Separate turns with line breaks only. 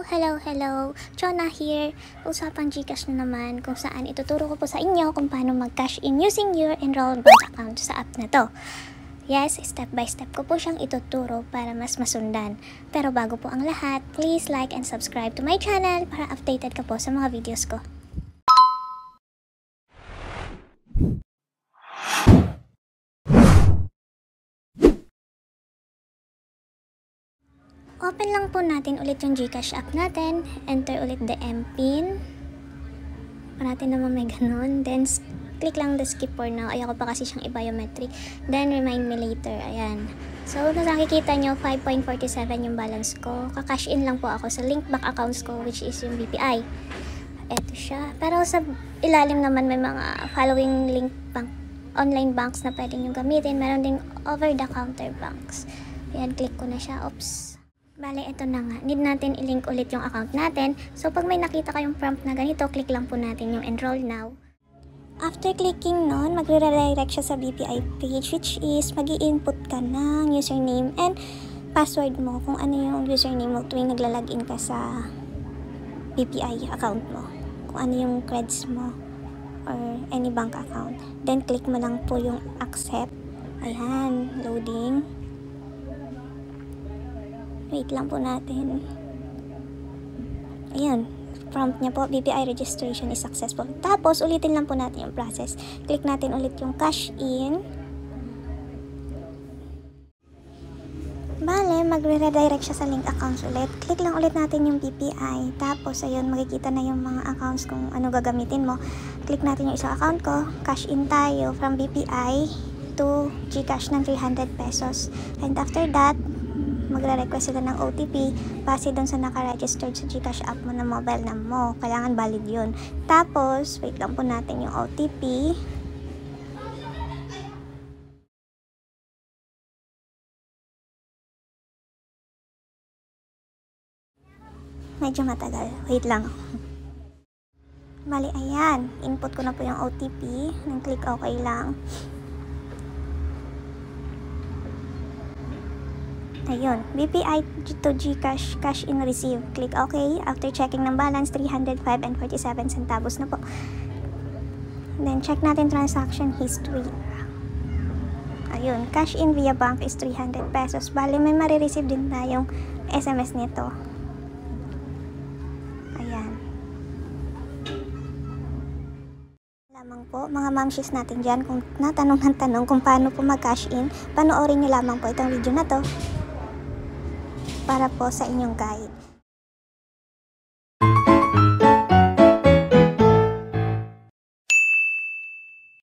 Hello! Chona here. Usapang Gcash na naman kung saan ituturo ko po sa inyo kung paano mag-cash in using your enrolled bank account sa app na to. Yes, step by step ko po siyang ituturo para mas masundan. Pero bago po ang lahat, please like and subscribe to my channel para updated ka po sa mga videos ko. Open lang po natin ulit yung Gcash app natin. Enter ulit the MPIN. Parating naman may ganun. Then, click lang the skip for now. Ayaw ko pa kasi siyang i-biometric. Then, remind me later. Ayan. So, nakikita nyo, 5.47 yung balance ko. Kakash in lang po ako sa link bank accounts ko, which is yung BPI. Eto siya. Pero sa ilalim naman may mga following link bank, online banks na pwede nyo gamitin. Meron ding over-the-counter banks. Ayan, click ko na siya. Oops. Bale, ito na nga. Need natin i-link ulit yung account natin. So, pag may nakita kayong prompt na ganito, click lang po natin yung enroll now. After clicking nun, magre-redirect siya sa BPI page, which is mag-i-input ka ng username and password mo kung ano yung username mo tuwing naglalagin ka sa BPI account mo. Kung ano yung creds mo or any bank account. Then, click mo lang po yung accept. Ayan, loading. Wait lang po natin. Ayan. Prompt niya po, BPI registration is successful. Tapos, ulitin lang po natin yung process. Click natin ulit yung cash in. Bale, magre-redirect siya sa link accounts ulit. Click lang ulit natin yung BPI. Tapos, ayun, makikita na yung mga accounts kung ano gagamitin mo. Click natin yung isang account ko. Cash in tayo from BPI to Gcash ng 300 pesos. And after that, magre-request sila ng OTP base doon sa naka-registered sa Gcash app mo na mobile na mo. Kailangan valid yun. Tapos, wait lang po natin yung OTP. Medyo matagal. Wait lang. Bali, ayan. Input ko na po yung OTP. Nang click OK lang. Ayun, BPI to Gcash, cash in receive. Click OK. After checking ng balance, 305 and 47 centavos na po. Then, check natin transaction history. Ayun, cash in via bank is 300 pesos. Bali, may marireceive din tayong SMS nito. Ayan. Lamang po, mga mamshis natin dyan, kung natanong ng tanong kung paano po mag-cash in, panoorin nyo lamang po itong video na to para po sa inyong guide.